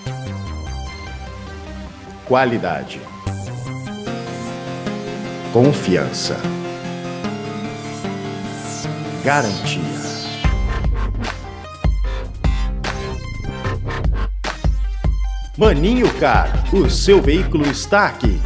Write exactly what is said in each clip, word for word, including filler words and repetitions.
Qualidade. Confiança. Garantia. Maninho Car, o seu veículo está aqui.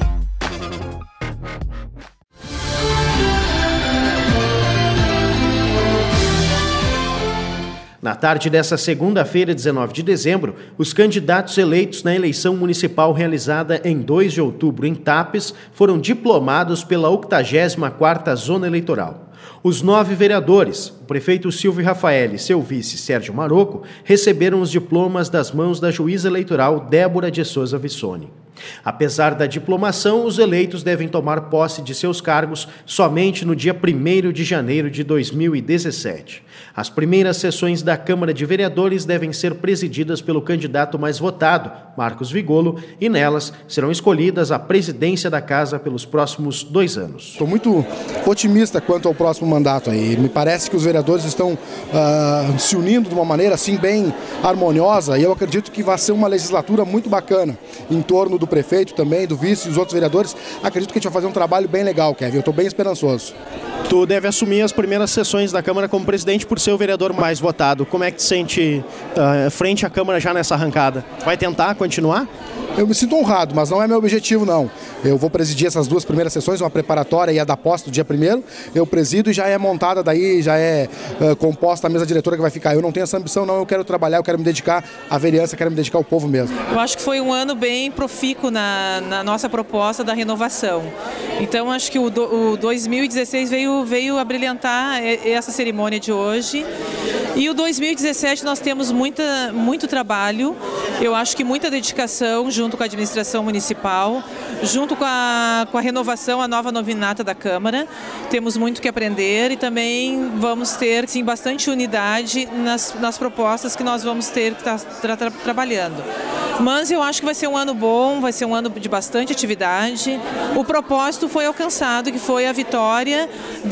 Na tarde desta segunda-feira, dezenove de dezembro, os candidatos eleitos na eleição municipal realizada em dois de outubro em Tapes foram diplomados pela octagésima quarta Zona Eleitoral. Os nove vereadores, o prefeito Silvio Rafael e seu vice Sérgio Maroco, receberam os diplomas das mãos da juíza eleitoral Débora de Souza Vissoni. Apesar da diplomação, os eleitos devem tomar posse de seus cargos somente no dia primeiro de janeiro de dois mil e dezessete. As primeiras sessões da Câmara de Vereadores devem ser presididas pelo candidato mais votado, Marcos Vigolo, e nelas serão escolhidas a presidência da Casa pelos próximos dois anos. Estou muito otimista quanto ao próximo mandato aí. Me parece que os vereadores estão uh, se unindo de uma maneira assim bem harmoniosa e eu acredito que vai ser uma legislatura muito bacana em torno do prefeito também, do vice e dos outros vereadores. Acredito que a gente vai fazer um trabalho bem legal, Kevin. Eu estou bem esperançoso. Tu deve assumir as primeiras sessões da Câmara como presidente por ser o vereador mais votado. Como é que te sente uh, frente à Câmara já nessa arrancada? Vai tentar continuar? Eu me sinto honrado, mas não é meu objetivo, não. Eu vou presidir essas duas primeiras sessões, uma preparatória e a da posse do dia primeiro. Eu presido e já é montada daí, já é uh, composta a mesa diretora que vai ficar. Eu não tenho essa ambição, não. Eu quero trabalhar, eu quero me dedicar à vereança, eu quero me dedicar ao povo mesmo. Eu acho que foi um ano bem profícuo na, na nossa proposta da renovação. Então, acho que o, do, o dois mil e dezesseis veio, veio a brilhantar essa cerimônia de hoje. E o dois mil e dezessete nós temos muita, muito trabalho, eu acho que muita dedicação junto com a administração municipal, junto com a, com a renovação, a nova nominata da Câmara. Temos muito que aprender e também vamos ter sim, bastante unidade nas, nas propostas que nós vamos ter que estar tra, tra, trabalhando. Mas eu acho que vai ser um ano bom, vai ser um ano de bastante atividade. O propósito foi alcançado, que foi a vitória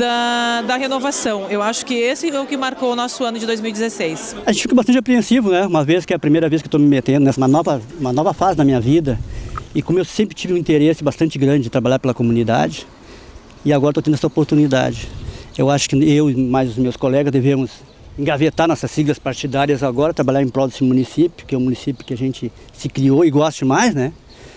da, da renovação. Eu acho que esse é o que marcou o nosso ano de dois mil e dezesseis. A gente fica bastante apreensivo, né? Uma vez que é a primeira vez que estou me metendo nessa uma nova, uma nova fase da minha vida. E como eu sempre tive um interesse bastante grande de trabalhar pela comunidade, e agora estou tendo essa oportunidade. Eu acho que eu e mais os meus colegas devemos engavetar nossas siglas partidárias agora, trabalhar em prol desse município, que é um município que a gente se criou e gosta mais, né?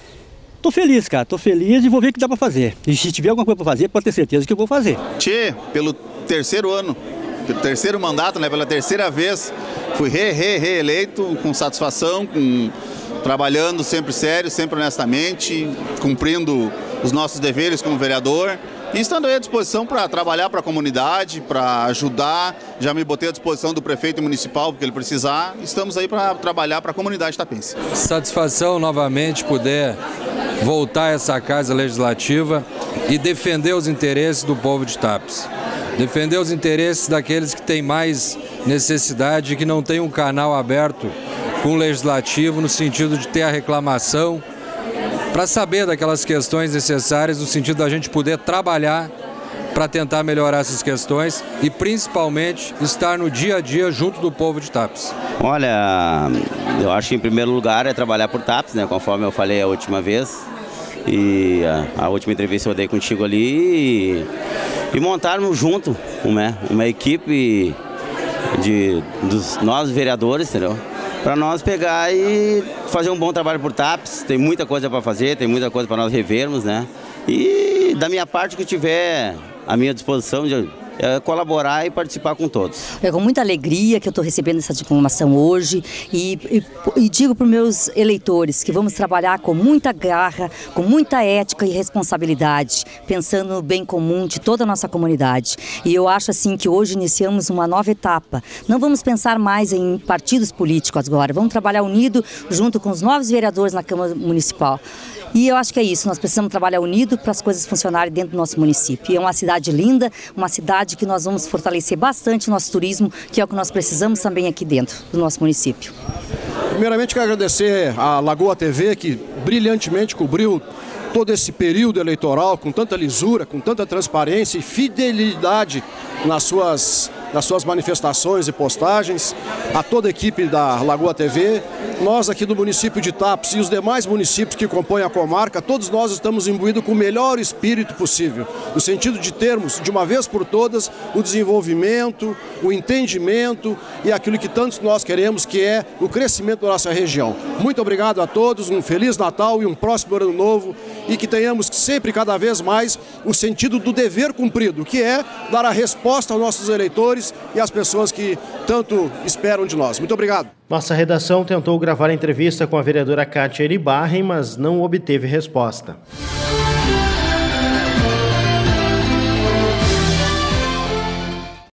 Tô feliz, cara, tô feliz e vou ver o que dá pra fazer. E se tiver alguma coisa pra fazer, pode ter certeza que eu vou fazer. Tchê, pelo terceiro ano, pelo terceiro mandato, né, pela terceira vez, fui re, re, reeleito com satisfação, com, trabalhando sempre sério, sempre honestamente, cumprindo os nossos deveres como vereador. E estando aí à disposição para trabalhar para a comunidade, para ajudar, já me botei à disposição do prefeito municipal, porque ele precisar, estamos aí para trabalhar para a comunidade tapense. Satisfação novamente poder voltar a essa casa legislativa e defender os interesses do povo de Tapes. Defender os interesses daqueles que têm mais necessidade e que não têm um canal aberto com o legislativo no sentido de ter a reclamação, para saber daquelas questões necessárias, no sentido da gente poder trabalhar para tentar melhorar essas questões e principalmente estar no dia a dia junto do povo de Tapes. Olha, eu acho que em primeiro lugar é trabalhar por Tapes, né, conforme eu falei a última vez. E a, a última entrevista eu dei contigo ali e, e montarmos junto uma, uma equipe de, dos nós vereadores, entendeu? Para nós pegar e fazer um bom trabalho por Tapes. Tem muita coisa para fazer, tem muita coisa para nós revermos, né? E da minha parte, que tiver à minha disposição de é, colaborar e participar com todos. É com muita alegria que eu estou recebendo essa diplomação hoje e, e, e digo para os meus eleitores que vamos trabalhar com muita garra, com muita ética e responsabilidade, pensando no bem comum de toda a nossa comunidade. E eu acho assim que hoje iniciamos uma nova etapa. Não vamos pensar mais em partidos políticos agora, vamos trabalhar unido junto com os novos vereadores na Câmara Municipal. E eu acho que é isso, nós precisamos trabalhar unido para as coisas funcionarem dentro do nosso município. E é uma cidade linda, uma cidade que nós vamos fortalecer bastante o nosso turismo, que é o que nós precisamos também aqui dentro do nosso município. Primeiramente, quero agradecer à Lagoa T V, que brilhantemente cobriu todo esse período eleitoral com tanta lisura, com tanta transparência e fidelidade nas suas, nas suas manifestações e postagens, a toda a equipe da Lagoa T V nós aqui do município de Tapes e os demais municípios que compõem a comarca, todos nós estamos imbuídos com o melhor espírito possível, no sentido de termos, de uma vez por todas, o desenvolvimento, o entendimento e aquilo que tantos nós queremos, que é o crescimento da nossa região. Muito obrigado a todos, um Feliz Natal e um próximo Ano Novo, e que tenhamos sempre, cada vez mais, o sentido do dever cumprido, que é dar a resposta aos nossos eleitores e às pessoas que tanto esperam de nós. Muito obrigado. Nossa redação tentou gravar a entrevista com a vereadora Kátia Iribarren, mas não obteve resposta.